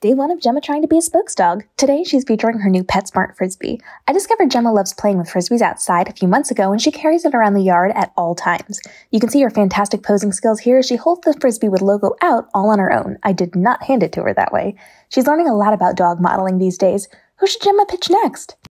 Day 1 of Gemma trying to be a Spokesdog. Today, she's featuring her new Petsmart Frisbee. I discovered Gemma loves playing with Frisbees outside a few months ago, and she carries it around the yard at all times. You can see her fantastic posing skills here as she holds the Frisbee with logo out all on her own. I did not hand it to her that way. She's learning a lot about dog modeling these days. Who should Gemma pitch next?